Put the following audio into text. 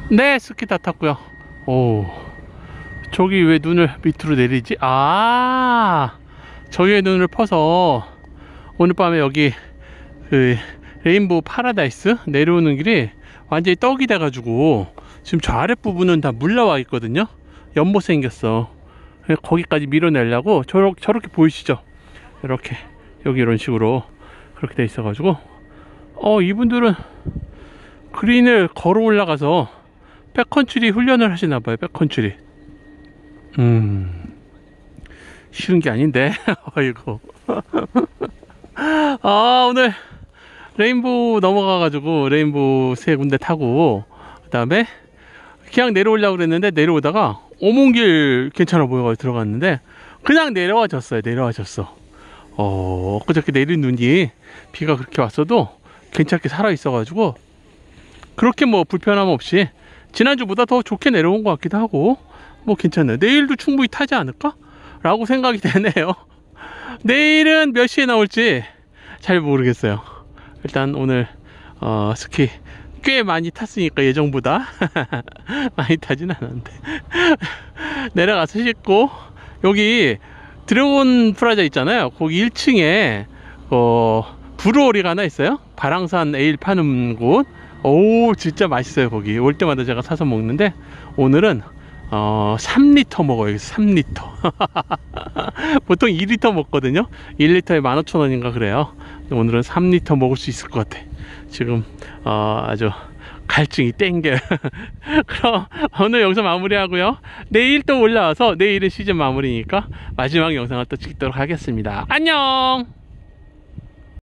네, 스키 다 탔고요. 오, 저기 왜 눈을 밑으로 내리지? 아, 저기에 눈을 퍼서 오늘 밤에 여기 그 레인보우 파라다이스 내려오는 길이 완전히 떡이 돼가지고 지금 저 아랫부분은 다 물 나와 있거든요. 연못 생겼어. 거기까지 밀어내려고 저렇게 보이시죠? 이렇게 여기 이런 식으로 그렇게 돼 있어가지고 이분들은 그린을 걸어 올라가서 백컨트리 훈련을 하시나봐요. 백컨트리. 쉬운 게 아닌데. 아이고. 오늘 레인보우 넘어가가지고 레인보우 3군데 타고 그 다음에 그냥 내려오려고 그랬는데 내려오다가 오몬길 괜찮아 보여가지고 들어갔는데 그냥 내려와졌어요. 내려와졌어. 엊그저께 내린 눈이 비가 그렇게 왔어도 괜찮게 살아있어가지고 그렇게 뭐 불편함 없이 지난주보다 더 좋게 내려온 것 같기도 하고 뭐 괜찮네요. 내일도 충분히 타지 않을까? 라고 생각이 되네요. 내일은 몇 시에 나올지 잘 모르겠어요. 일단 오늘 스키 꽤 많이 탔으니까 예정보다 많이 타진 않았는데 내려가서 씻고 여기 드래곤 프라자 있잖아요. 거기 1층에 브루어리가 하나 있어요. 바랑산 에일 파는 곳. 오, 진짜 맛있어요. 거기 올 때마다 제가 사서 먹는데 오늘은 3리터 먹어요. 3리터. 보통 2리터 먹거든요. 1리터에 15,000원인가 그래요. 오늘은 3리터 먹을 수 있을 것 같아. 지금 아주 갈증이 땡겨요. 그럼 오늘 여기서 마무리하고요. 내일 또 올라와서 내일은 시즌 마무리니까 마지막 영상을 또 찍도록 하겠습니다. 안녕.